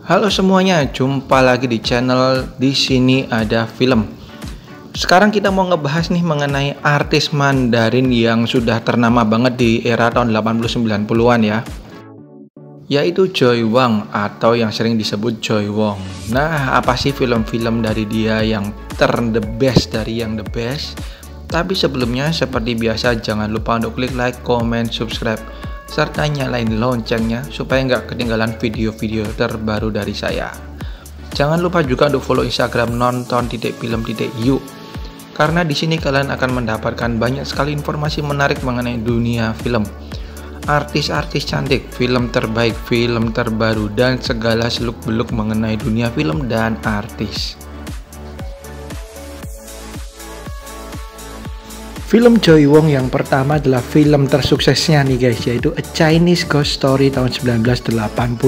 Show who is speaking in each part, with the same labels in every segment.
Speaker 1: Halo semuanya, jumpa lagi di channel Di Sini Ada Film. Sekarang kita mau ngebahas nih mengenai artis Mandarin yang sudah ternama banget di era tahun 80-90-an ya, yaitu Joy Wang atau yang sering disebut Joy Wong. Nah, apa sih film-film dari dia yang the best dari yang the best? Tapi sebelumnya seperti biasa jangan lupa untuk klik like, comment, subscribe serta nyalain loncengnya supaya nggak ketinggalan video-video terbaru dari saya. Jangan lupa juga untuk follow Instagram nonton.film.yuk, karena di sini kalian akan mendapatkan banyak sekali informasi menarik mengenai dunia film, artis-artis cantik, film terbaik, film terbaru, dan segala seluk-beluk mengenai dunia film dan artis. Film Joy Wong yang pertama adalah film tersuksesnya nih guys, yaitu A Chinese Ghost Story tahun 1987.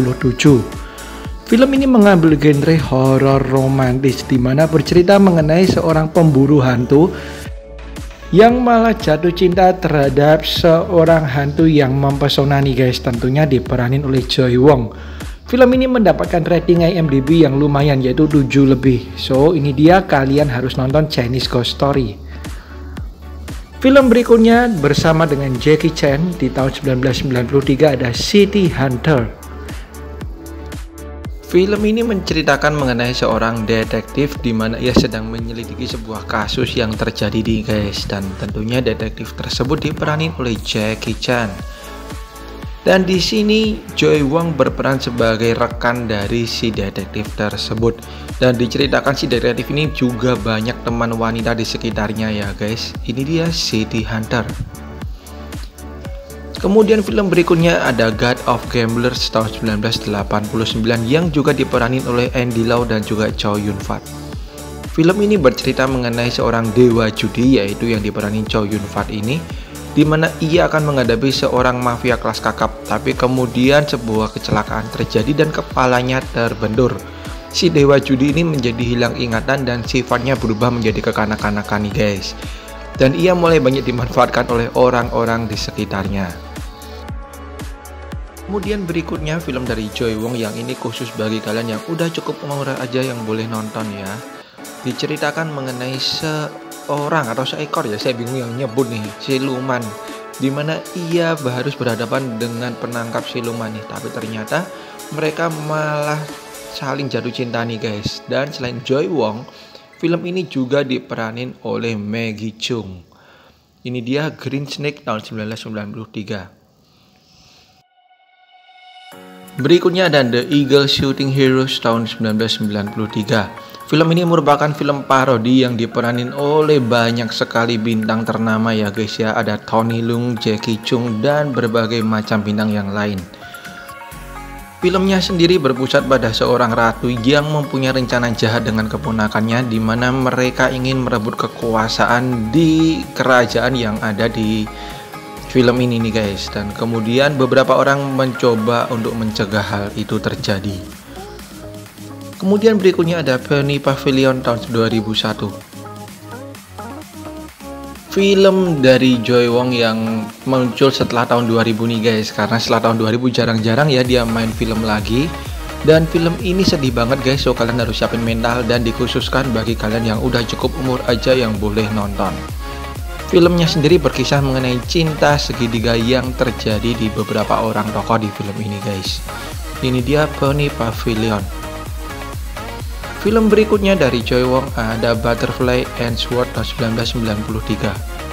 Speaker 1: Film ini mengambil genre horor romantis di mana bercerita mengenai seorang pemburu hantu yang malah jatuh cinta terhadap seorang hantu yang mempesona nih guys, tentunya diperanin oleh Joy Wong. Film ini mendapatkan rating IMDb yang lumayan, yaitu 7 lebih. So ini dia, kalian harus nonton Chinese Ghost Story. Film berikutnya bersama dengan Jackie Chan di tahun 1993 ada City Hunter. Film ini menceritakan mengenai seorang detektif di mana ia sedang menyelidiki sebuah kasus yang terjadi di guys, dan tentunya detektif tersebut diperanin oleh Jackie Chan. Dan di sini Joy Wang berperan sebagai rekan dari si detektif tersebut. Dan diceritakan si detektif ini juga banyak teman wanita di sekitarnya ya guys. Ini dia City Hunter. Kemudian film berikutnya ada God of Gamblers tahun 1989 yang juga diperanin oleh Andy Lau dan juga Chow Yun Fat. Film ini bercerita mengenai seorang dewa judi, yaitu yang diperanin Chow Yun Fat ini, di mana ia akan menghadapi seorang mafia kelas kakap, tapi kemudian sebuah kecelakaan terjadi dan kepalanya terbentur. Si dewa judi ini menjadi hilang ingatan dan sifatnya berubah menjadi kekanak-kanakan nih guys. Dan ia mulai banyak dimanfaatkan oleh orang-orang di sekitarnya. Kemudian berikutnya film dari Joy Wong yang ini khusus bagi kalian yang udah cukup umur aja yang boleh nonton ya. Diceritakan mengenai seorang atau seekor, ya saya bingung yang nyebut nih, siluman, dimana ia harus berhadapan dengan penangkap siluman nih, tapi ternyata mereka malah saling jatuh cinta nih guys. Dan selain Joy Wong, film ini juga diperanin oleh Maggie Cheung. Ini dia Green Snake tahun 1993. Berikutnya ada The Eagle Shooting Heroes tahun 1993. Film ini merupakan film parodi yang diperanin oleh banyak sekali bintang ternama ya guys ya. Ada Tony Leung, Jackie Cheung, dan berbagai macam bintang yang lain. Filmnya sendiri berpusat pada seorang ratu yang mempunyai rencana jahat dengan keponakannya, di mana mereka ingin merebut kekuasaan di kerajaan yang ada di film ini nih guys. Dan kemudian beberapa orang mencoba untuk mencegah hal itu terjadi. Kemudian berikutnya ada Penny Pavilion tahun 2001. Film dari Joy Wong yang muncul setelah tahun 2000 nih guys, karena setelah tahun 2000 jarang-jarang ya dia main film lagi. Dan film ini sedih banget guys, so kalian harus siapin mental, dan dikhususkan bagi kalian yang udah cukup umur aja yang boleh nonton. Filmnya sendiri berkisah mengenai cinta segitiga yang terjadi di beberapa orang tokoh di film ini guys. Ini dia Penny Pavilion. Film berikutnya dari Joy Wong ada Butterfly and Sword tahun 1993.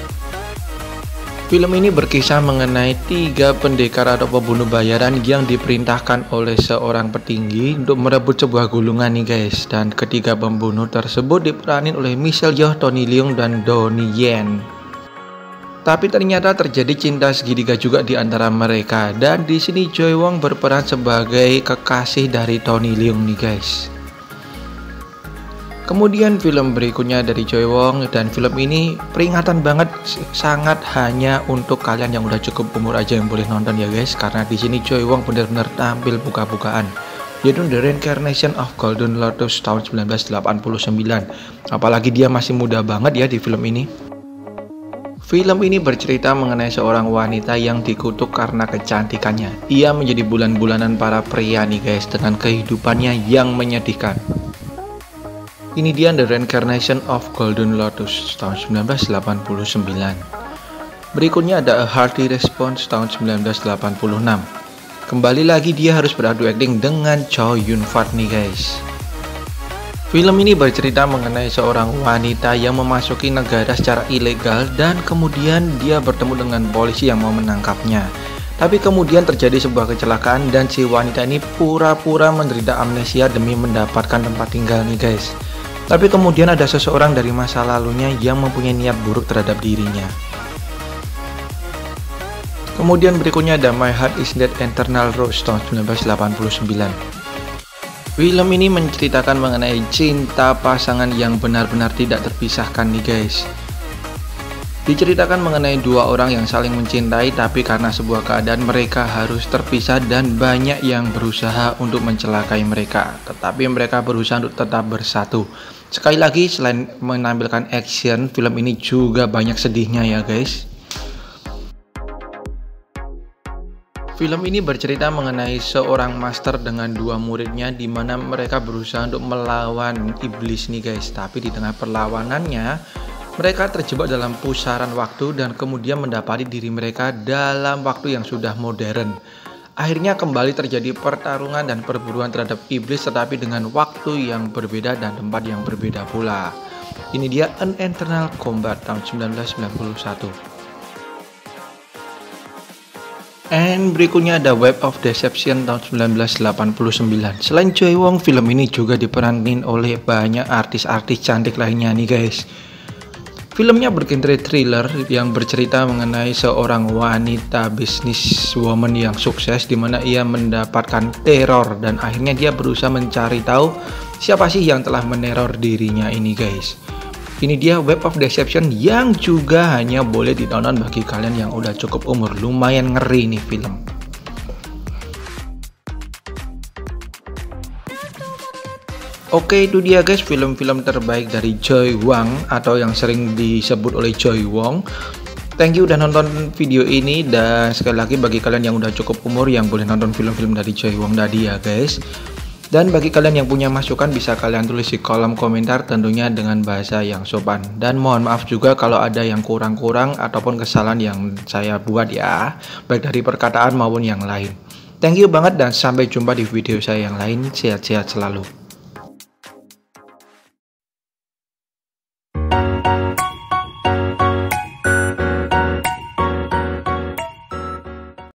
Speaker 1: Film ini berkisah mengenai 3 pendekar atau pembunuh bayaran yang diperintahkan oleh seorang petinggi untuk merebut sebuah gulungan nih guys. Dan ketiga pembunuh tersebut diperanin oleh Michelle Yeoh, Tony Leung, dan Donnie Yen. Tapi ternyata terjadi cinta segitiga juga di antara mereka. Dan di sini Joy Wong berperan sebagai kekasih dari Tony Leung nih guys. Kemudian film berikutnya dari Joy Wong, dan film ini peringatan banget, sangat hanya untuk kalian yang udah cukup umur aja yang boleh nonton ya guys, karena di sini Joy Wong benar-benar tampil buka-bukaan, yaitu The Reincarnation of Golden Lotus tahun 1989. Apalagi dia masih muda banget ya di film ini. Film ini bercerita mengenai seorang wanita yang dikutuk karena kecantikannya. Ia menjadi bulan-bulanan para pria nih guys, dengan kehidupannya yang menyedihkan. Ini dia The Reincarnation of Golden Lotus tahun 1989. Berikutnya ada A Hearty Response tahun 1986. Kembali lagi dia harus beradu akting dengan Chow Yun Fat nih guys. Film ini bercerita mengenai seorang wanita yang memasuki negara secara ilegal dan kemudian dia bertemu dengan polisi yang mau menangkapnya. Tapi kemudian terjadi sebuah kecelakaan dan si wanita ini pura-pura menderita amnesia demi mendapatkan tempat tinggal nih guys. Tapi kemudian ada seseorang dari masa lalunya yang mempunyai niat buruk terhadap dirinya. Kemudian berikutnya ada My Heart Is Dead Eternal Rose tahun 1989. Film ini menceritakan mengenai cinta pasangan yang benar-benar tidak terpisahkan nih guys. Diceritakan mengenai dua orang yang saling mencintai tapi karena sebuah keadaan mereka harus terpisah dan banyak yang berusaha untuk mencelakai mereka. Tetapi mereka berusaha untuk tetap bersatu. Sekali lagi selain menampilkan action, film ini juga banyak sedihnya ya guys. Film ini bercerita mengenai seorang master dengan dua muridnya di mana mereka berusaha untuk melawan iblis nih guys. Tapi di tengah perlawanannya, mereka terjebak dalam pusaran waktu dan kemudian mendapati diri mereka dalam waktu yang sudah modern. Akhirnya kembali terjadi pertarungan dan perburuan terhadap iblis tetapi dengan waktu yang berbeda dan tempat yang berbeda pula. Ini dia An Eternal Combat tahun 1991. And berikutnya ada Web of Deception tahun 1989. Selain Choi Won, film ini juga diperanin oleh banyak artis-artis cantik lainnya nih guys. Filmnya bergenre thriller yang bercerita mengenai seorang wanita businesswoman yang sukses di mana ia mendapatkan teror dan akhirnya dia berusaha mencari tahu siapa sih yang telah meneror dirinya ini guys. Ini dia Web of Deception yang juga hanya boleh ditonton bagi kalian yang udah cukup umur. Lumayan ngeri nih film. Oke, itu dia guys film-film terbaik dari Choi Wang atau yang sering disebut oleh Choi Wong. Thank you udah nonton video ini dan sekali lagi bagi kalian yang udah cukup umur yang boleh nonton film-film dari Choi Wong tadi ya guys. Dan bagi kalian yang punya masukan bisa kalian tulis di kolom komentar tentunya dengan bahasa yang sopan. Dan mohon maaf juga kalau ada yang kurang-kurang ataupun kesalahan yang saya buat ya, baik dari perkataan maupun yang lain. Thank you banget dan sampai jumpa di video saya yang lain. Sehat-sehat selalu.